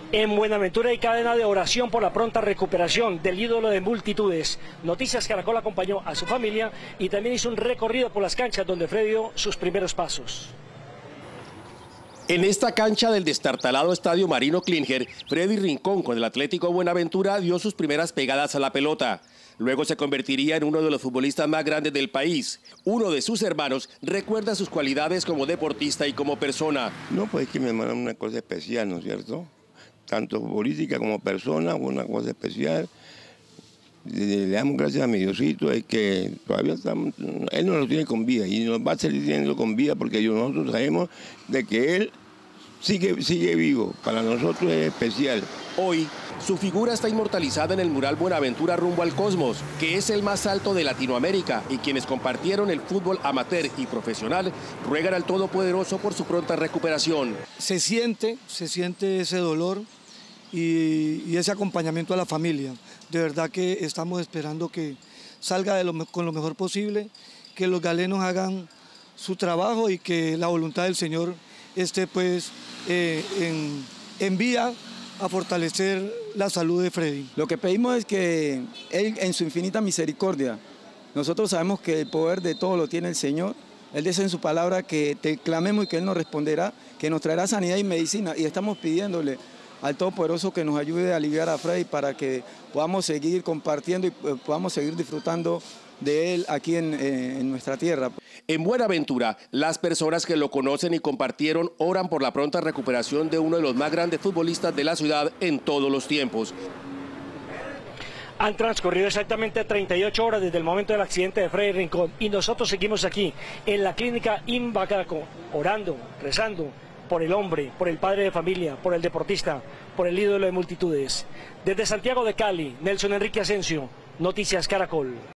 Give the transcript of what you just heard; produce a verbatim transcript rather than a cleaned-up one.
En Buenaventura hay cadena de oración por la pronta recuperación del ídolo de multitudes. Noticias Caracol acompañó a su familia y también hizo un recorrido por las canchas donde Freddy dio sus primeros pasos. En esta cancha del destartalado Estadio Marino Klinger, Freddy Rincón con el Atlético Buenaventura dio sus primeras pegadas a la pelota. Luego se convertiría en uno de los futbolistas más grandes del país. Uno de sus hermanos recuerda sus cualidades como deportista y como persona. No, pues es que mi hermano es una cosa especial, ¿no es cierto? Tanto futbolística como persona, una cosa especial. Le damos gracias a mi Diosito, es que todavía estamos, él no lo tiene con vida y nos va a seguir teniendo con vida porque nosotros sabemos de que él sigue, sigue vivo, para nosotros es especial. Hoy, su figura está inmortalizada en el mural Buenaventura rumbo al Cosmos, que es el más alto de Latinoamérica, y quienes compartieron el fútbol amateur y profesional ruegan al Todopoderoso por su pronta recuperación. Se siente, se siente ese dolor y, y ese acompañamiento a la familia. De verdad que estamos esperando que salga de lo, con lo mejor posible, que los galenos hagan su trabajo y que la voluntad del Señor esté pues eh, en, en vía a fortalecer la salud de Freddy. Lo que pedimos es que Él, en su infinita misericordia, nosotros sabemos que el poder de todo lo tiene el Señor. Él dice en su palabra que te clamemos y que Él nos responderá, que nos traerá sanidad y medicina, y estamos pidiéndole al Todopoderoso que nos ayude a aliviar a Freddy para que podamos seguir compartiendo y podamos seguir disfrutando de él aquí en, en nuestra tierra. En Buenaventura, las personas que lo conocen y compartieron oran por la pronta recuperación de uno de los más grandes futbolistas de la ciudad en todos los tiempos. Han transcurrido exactamente treinta y ocho horas desde el momento del accidente de Freddy Rincón y nosotros seguimos aquí en la clínica Imbacaco, orando, rezando por el hombre, por el padre de familia, por el deportista, por el ídolo de multitudes. Desde Santiago de Cali, Nelson Enrique Asensio, Noticias Caracol.